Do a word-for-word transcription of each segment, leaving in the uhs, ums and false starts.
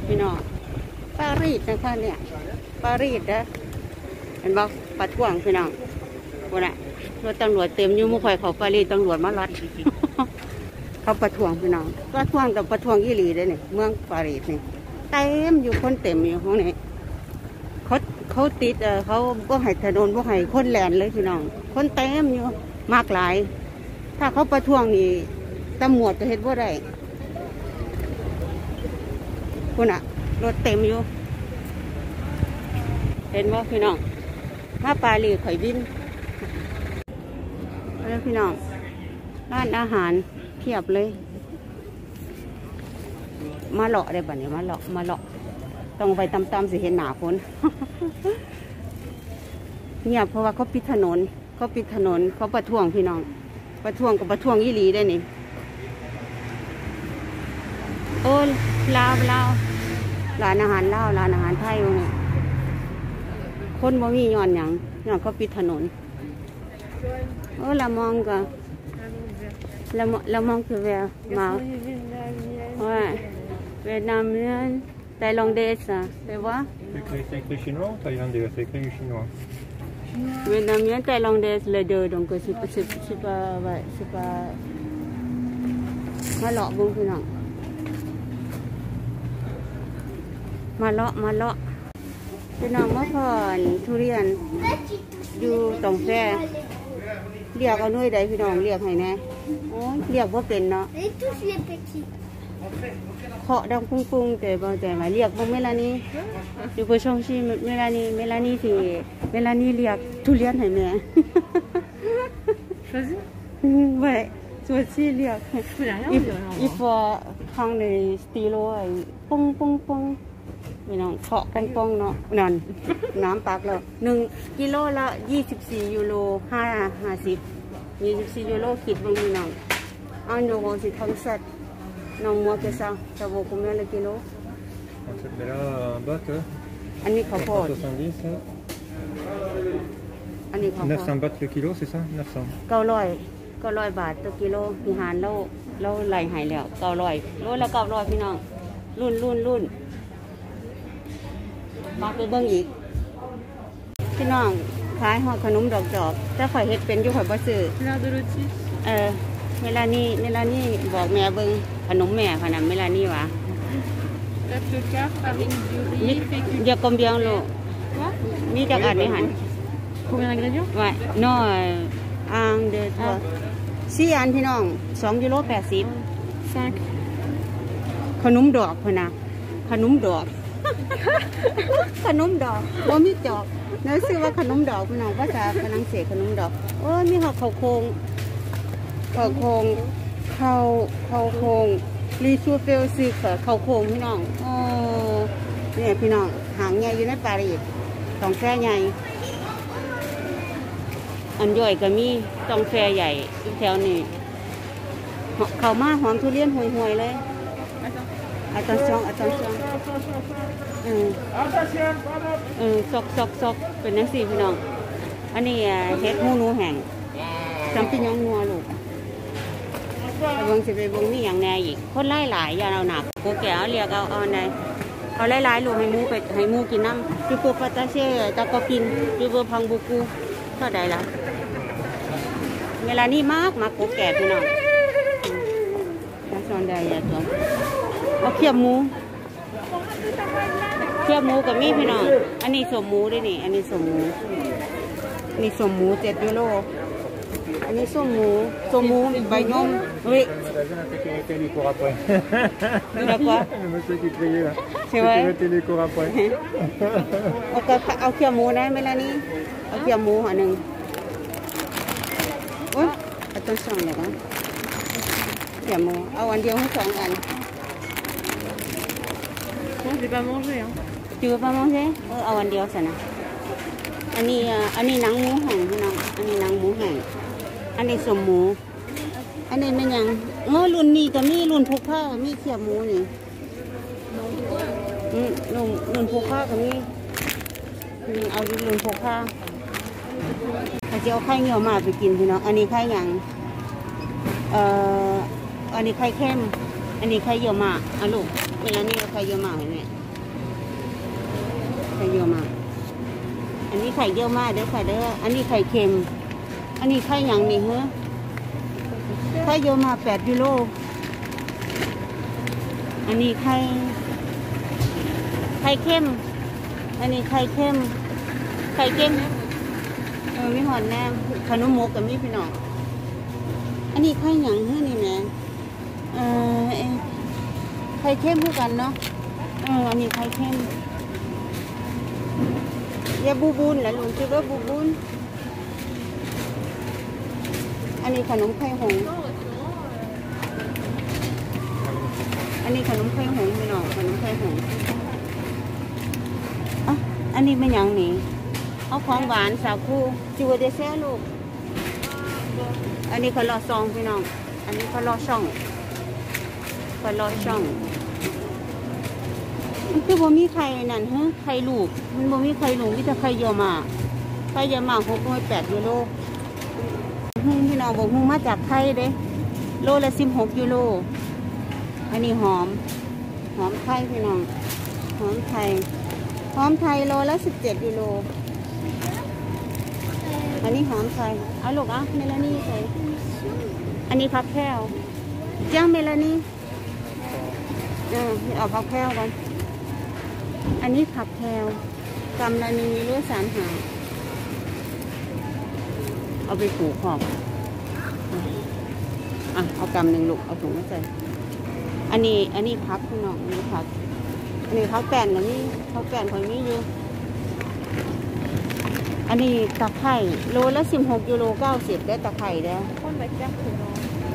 พี่น้องปารีสนะคะเนี่ยปารีสนะเห็นบอกปัดกว้างพี่น้องวันน่ะรถตำรวจเต็มอยู่มุขข่อยเขาปารีสตำรวจมาลัด เขาประท้วงพี่น้องประท้วงกับประท้วงยี่หลีเลยเนี่ยเมืองปารีสนี่เต็มอยู่คนเต็มอยู่ห้องนี้เขาเขาติดเออเขาบ่ให้ถนนบ่ให้คนแลนเลยพี่น้องคนเต็มอยู่มากหลายถ้าเขาประท้วงนี่ตำรวจจะเห็นว่าได้คุณอะรถเต็มอยู่เห็นว่าพี่น้องมาปารีสข่อยบินแล้วพี่น้องร้านอาหารเพียบเลยมาเลาะได้ป่ะเนี่ยมาเลาะมาเลาะต้องไปตำๆสิเห็นหนาคนเงียบเพราะว่าเขาปิดถนนเขาปิดถนนเขาประท้วงพี่น้องประท้วงกับประท้วงยี่หลีได้นี่โอ้ลาวลาวร้านอาหารลาวร้านอาหารไทยพวกนี้คนบ่มีย้อนหยังย้อนเขาปิดถนนโอ้ละมองก็ละละมองคือแววมาว่าเวียดนามเนี่ยไทยลองเดสอะเห็นว่า C'est écrit chinois ou thaïlandais? C'est écrit chinois. Vietnamien, thaïlandais, les deux, donc c'est pas, c'est pas, ouais, c'est pas. มาเลาะบุ้งพี่น้องมาเลาะมาเลาะพี่น้องมาผ่อนทุเรียนอยู่ตรงแฟเรียกเอาหน่วยใดพี่น้องเรียกให้แน่โอ้ยเรียกว่าเป็นเนาะเคาะดังปุ้งๆแต่บางแต่มาเรียกพวกเมลานีอยู่บนช่องชีเมลานีเมลานีที่เมลานีเรียกทุเรียนให้แม่ไว้ส่วนชีเรียกอีฟอทางในสตีโร่ปุ้งปุ้งปุ้งพี่น้องเคาะปุ้งปุ้งเนาะนั่นน้ำปักแล้วหนึ่งกิโลละยี่สิบสี่ยูโรห้าห้าสิบยี่สิบสี่ยูโรคิดบางพี่น้องอันโยโกสิทำเสร็จnon moi que ça ça vaut combien le kilo Mais là un baht อันนี้ข้าวโพด soixante-dix อันนี้ข้าวโพด neuf cents bahts le kilo c'est ça neuf cents เก้าร้อยเก้าร้อยบาทต่อกิโลมีหารแล้วแล้วไหลหายแล้วเก้าร้อยโลละเก้าร้อยพี่น้องรุ่นรุ่นรุ่นมาไปเบิ้งอีกพี่น้องขายห่อขนมดอกจอกแต่ข่อยเฮ็ดเป็นอยู่ข่อยบ่ซื้อเออเมลานี่เมลานี่บอกแม่เบิ้งขนมแม่ขนาดเมลานี่วะเดี๋ยวกลมเบียงลูกนี่จะอ่านไม่หันว่าน้อยอ่างเดือดสี่อันพี่น้องสองยูโรแปดสิบขนมดอกพนะขนมดอกขนมดอกว่ามีจอกนั่นชื่อว่าขนมดอกพี่น้องภาษาฝรั่งเศสขนมดอกโอ้มีเขาเขาโคงเขาโคงเขาเขาโคงรีชูเฟลซีเเขาโคงพี่น้องโอ้เนี่ยพี่น้องหางใหญ่อยู่ในปารีสตองแฟ่ใหญ่อันย่อยก็มีตองแฟ่ใหญ่แถวนี้เขามาหอมทุเรียนห่วยๆเลยอาจารย์ซองอาจารย์ซองเออเออซอกซอกซอกเป็นนักสี่พี่น้องอันนี้เฮ็ดหูหนูแห้งจำเป็นยังงัวลูกไปเบิ่งสิไปเบิ่งมีอย่างแน่อีกคนไล่หลายอย่าเราหนักโกแก่เรียกเอาเอาไหนเอาไล่หลายลูกให้มูไปให้มูกินน้ำจูโกปาตาเช่ตะกอปินจูโกพังบุกูเท่าใดล่ะเวลานี้มากมากโกแก่พี่น้องแล้วซอนใดอย่าตัวเอาเคี่ยวหมูเคี่ยวหมูกับมีพี่น้องอันนี้สมหมูด้วยนี่อันนี้สมหมูนี่สมหมูเจ็ดยูโรอันนี้ส้มหมูส้มหมูใบยมเฮ้ยดูนะกว่าใช่ไหมเอาเอาเคี่ยวหมูได้ไหมล่ะนี่เอาเคี่ยวหมูหัวหนึ่งโอ๊ยเอาต้นสองเลยนะเคี่ยวหมูเอาอันเดียวให้สองอัน Je vais pas manger hein. Tu veux pas manger เออเอาอันเดียวสินะอันนี้อันนี้หนังหมูแห้งพี่น้องอันนี้หนังหมูแห้งอันนี้สมหมูอันนี้เป็นยังเมื่อรุ่นนี้ก็มีรุ่นพกผ้ามีเขียบหมูนี่อืมรุ่นรุ่นพกผ้าก็มีเอารุ่นพกผ้าเขาจะเอาไข่เหี่ยวมาไปกินพี่น้องอันนี้ไข่ยังเอ่ออันนี้ไข่เข้มอันนี้ไข่เหี่ยวมาอ่ะลูกเวลานี้ไข่เหี่ยวมาเห็นไหมไข่เยอะมากอันนี้ไข่เยอะมากเด้อค่ะเด้ออันนี้ไข่เค็มอันนี้ไข่หยังนี่เหรอไข่เยอะมากแปดยูโรอันนี้ไข่ไข่เค็มอันนี้ไข่เค็มไข่เค็มเออมีหอนแนมขนมมกกับมีพี่น้องอันนี้ไข่หยังเหรอนี่แม่เออไข่เค็มคู่กันเนาะเอออันนี้ไข่เค็มยาบูบูนแหละลุงคิดว่าบูบูนอันนี้ขนมไข่หงอันนี้ขนมไข่หงพี่น้องขนมไข่หงอ่ะอันนี้ไม่ยังนี่เอาของหวานสาคูจิวเดเซ่ลูกอันนี้เขาลอซองพี่น้องอันนี้เขาลอช่องเขาลอช่องมันคือบ่มีไข่นั่นฮะไข่ลูกมันบ่มีไข่ลูกมีแต่ไข่เยอะมาไข่เยอะมาหกร้อยแปดยูโรหุ้งพี่น้องบอกหุ้งมาจากไทยเด้โลละสิบหกยูโรอันนี้หอมหอมไทยพี่น้องหอมไทยหอมไทยโลละสิบเจ็ดยูโรอันนี้หอมไทยเอาลูกอ่ะเมลานี่ใส่อันนี้ผักแพรวจ้าเมลานี่เออเอาผักแพรวกันอันนี้ผักแพรวกำละนี้รู้สามหาเอาไปปลูกขอบอ่ะเอากำหนึ่งลูกเอาถุงมาใส่อันนี้อันนี้พักพี่น้องอันนี้พักอันนี้พักแป้นกับนี่พักแป้นของนี้อยู่อันนี้ตะไคร่โลละสิบหกยูโรเก้าสิบได้ตะไคร่แล้วคนไปแจ้งคุณน้อง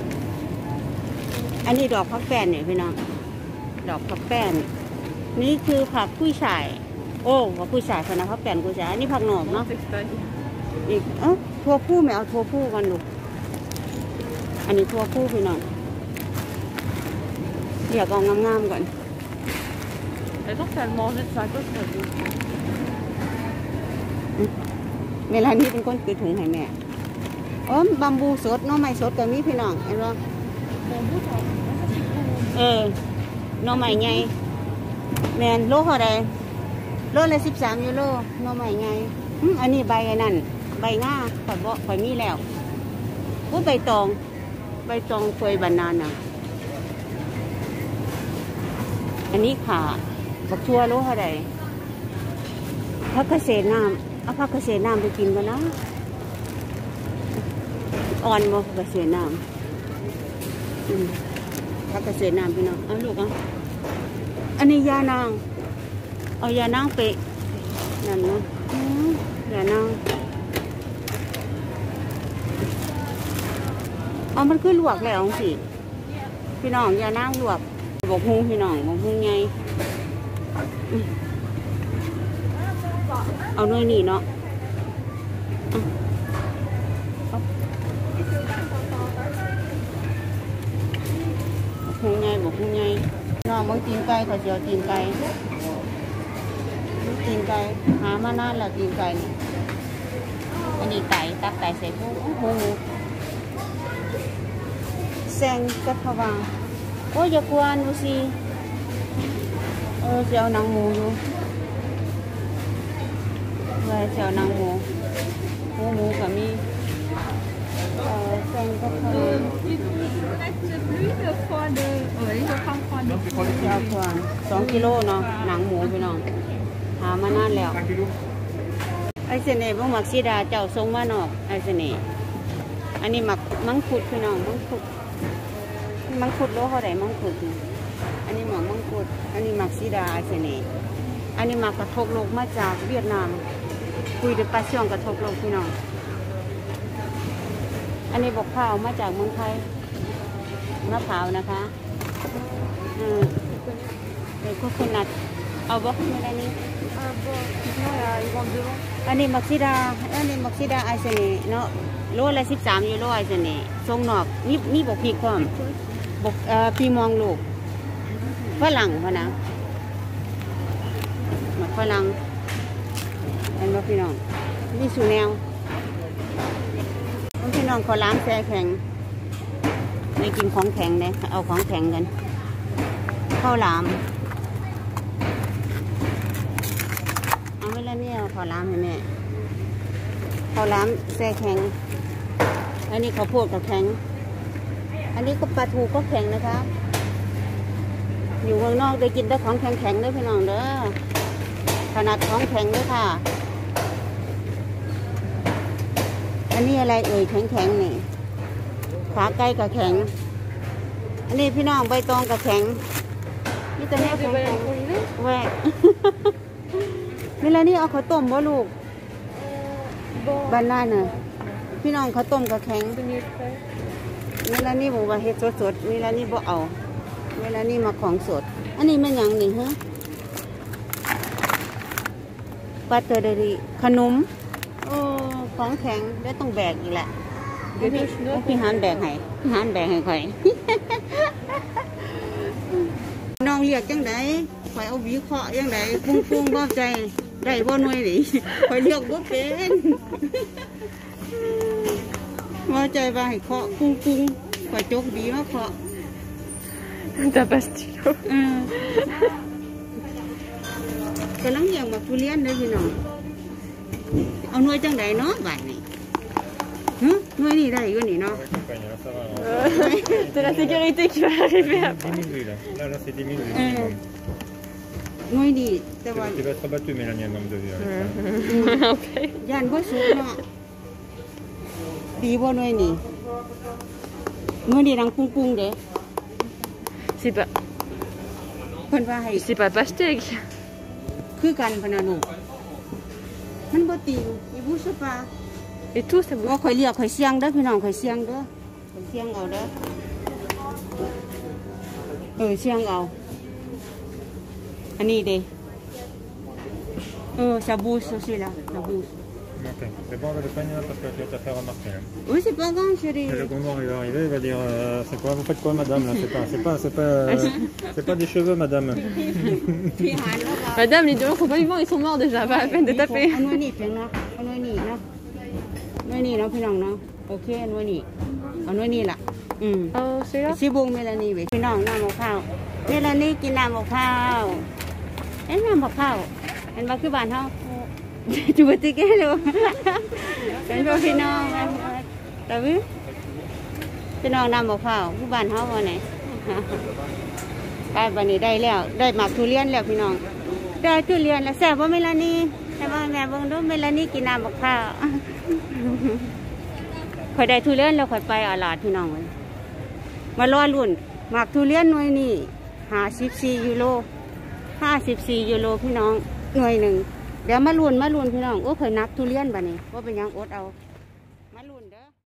อันนี้ดอกพักแป้นเนี่ยพี่น้องดอกพักแป้นนี่คือผักกุ้ยช่ายโอ้ผักกุ้ยช่ายคณะพักแป้นกุ้ยช่ายอันนี้ผักหนอมเนาะอีกเอ้าทั่วผู้ไม่เอาทั่วผู้กันลูกอันนี้ทั่วผู้พี่น้องเดี๋ยวเอางามๆก่อน Elle pense qu'elle mangeait de sa côte, ça veut เวลานี้เป็นคนคือถุงให้แม่อ๋อบัมบูสดน้องไม้สดกับมีพี่น้องเห็นไหมเออน้องไม้ไงแมนโลเท่าไรโลละสิบสามยูโรน้องไม้ไงอันนี้ใบนั่นใบง่าข่อยบ่ข่อยมีแล้วกูใบตองใบตองเฟยบานาน่ะอันนี้ขาบักชัวโลเท่าไรพักเกษตรน้ำเอาพักเกษตรน้ำไปกินกันนะอ่อนบ่พักเกษตรน้ำพักเกษตรน้ำพี่น้องเอาลูกอ่ะอันนี้ยานางเอายานางไปนั่นนะยานางเอามันขึ้นลวกแล้วสิพี่น้องยานางลวกบอกหุ้งพี่น้องบอกหุ้งไงเอาหน่วยนี่เนาะหุ้งไงบอกหุ้งไงน้องบางตีนไก่เขาเจียวตีนไก่ตีนไก่หามานานแล้วตีนไก่อันนี้ไก่ตับไก่ใส่พวกโอ้โหแซงกระทวางโอ้ยอย่ากวนดูสิเออเจียวหนังหมูอยู่เลยเจียวหนังหมูหมูหมูกับมีเออแซงกระทวางเจียวกวนสองกิโลเนาะหนังหมูพี่น้องหามานานแล้วไอเสน่ห์พวกหมักซีดาเจ้าทรงว่านอกไอเสน่ห์อันนี้หมักมังคุดพี่น้องมังคุดมังคุดโลเท่าไหร่มังคุดอันนี้หมักมังคุดอันนี้หมักซีดาไอเสน่ห์อันนี้หมักกระทบโลกมาจากเวียดนามคุยเดือดปลาช่องกระทบโลกพี่น้องอันนี้บอกข้าวมาจากเมืองไทยมะพร้าวนะคะเออเดี๋ยวก็คนนัดเอาบอกไม่ได้นี่อันนี้มักซิดาอันนี้มักซิดาไอเสน่เนาะโลละสิบสามยูโรไอเสน่ทรงนอกนี่นี่บอกพีความบอกเอ่อปีมองลูกฝรั่งพะนะหมักฝรั่งอันว่าพี่น้องนี่สูแนวพี่น้องขอล้างแช่แข็งไม่กินของแข็งเลยเอาของแข็งกันข้าวหลามหลามให้แม่ข้าวหลามแช่แข็งอันนี้ข้าวโพดก็แข็งอันนี้ก็ปลาทูก็แข็งนะคะอยู่เมืองนอกได้กินได้ของแข็งๆด้วยพี่น้องเด้อขนาดของแข็งด้วยค่ะอันนี้อะไรเอ่ยแข็งๆนี่ขาไก่ก็แข็งอันนี้พี่น้องใบตองก็แข็งนี่ตัวนี้แข็งแหวกเวลานี้เอาข้าวต้มบ่ลูกบ้านนั่นน่ะพี่น้องข้าวต้มก็แข็งเวลานี้บอกว่าเฮ็ดสดๆเวลานี้บ่เอาเวลานี้มาของสดอันนี้มันยังนี่ฮะปาเตอร์เดรีขนมโอ้ของแข็งได้ต้องแบกอีกแหละพี่พี่หานแบกให้พี่หานแบกให้ข่อยน้องเรียกจังไดข่อยเอาวิเคราะห์จังไดปุ้งปุ้งบ่ใจได้บ่หน่วยดิข่อยเรียกบ่เป็นบ่ใจว่าให้เคาะปุ้งปุ้งข่อยจกบีมาเคาะ T'as pas stylo. กำลังเลี้ยงบักทุเรียนเลยพี่น้องเอาหน่วยจังไดเนาะบ่ายนี่ฮะหน่วยนี่ได้อยู่นี่เนาะ C'est la sécurité qui va arriver après. dix mille vues là. Là, là c'est dix mille vues. หน่วยนี่แต่ว่า Tu vas être abattu, Mélanie, un nombre de vues. Avec ça. ย่านบ่สูงเนาะดีบ่หน่วยนี่หน่วยนี่ดังปุ้งๆเด้ C'est pas, เพิ่นว่าให้ c'est pas pastèque. คือกันพะนะลูกมันบ่ติงอีบุสปา Et tout, ça ว่า bouge. ข่อยเรียกข่อยเสียงเด้อพี่น้องข่อยเสียงเด้อข่อยเสียงเอาเด้อเออเสียงเอาอันนี้เด้เออชาบูสaussi làชาบู Ok. C'est bon, on va le panier parce que tu vas te faire remarquer. Hein. Oui, c'est pas grave, chérie. Et le gondor il va arriver, il va dire euh, c'est quoi, vous faites quoi, madame là? C'est pas, c'est pas, c'est pas, euh, c'est pas des cheveux, madame. Madame, les deux sont pas vivants, ils sont morts déjà, pas la peine de taper. อันนู้นนี่เพียงเนาะอันนู้นนี่เนาะอันนู้นนี่เนาะพี่น้องเนาะโอเคอันนู้นนี่อันนู้นนี่ล่ะอืม Oh, c'est là. ชิบุงเมลานีเว้ยพี่น้องน้ำมะพร้าวเมลานีกินน้ำมะพร้าวเอ็นน้ำมะพร้าวเห็นว่าคือบ้านเฮาจูบติแกเลยเป็นพวกพี่น้องนะแต่วิพี่น้องน้ำมะพร้าวคือบ้านเฮาว่าไหนได้บันนี้ได้แล้วได้หมากทุเรียนแล้วพี่น้องได้ทุเรียนแล้วแซ่บว่าเมลานีแซ่บว่าแม่เบิ่งดูเมลานีกินน้ำมะพร้าวข่อยได้ทุเรียนแล้วข่อยไปอาลาดพี่น้องเลยมารอรุ่นหมากทุเรียนหน่วยนี่ห้าสิบสี่ยูโรห้าสิบสี่ยูโรพี่น้องหน่วยหนึ่งเดี๋ยวมาลุ้นมาลุ้นพี่น้องโอ้เคยนับทุเรียนบ่นี่ว่าเป็นยังอดเอา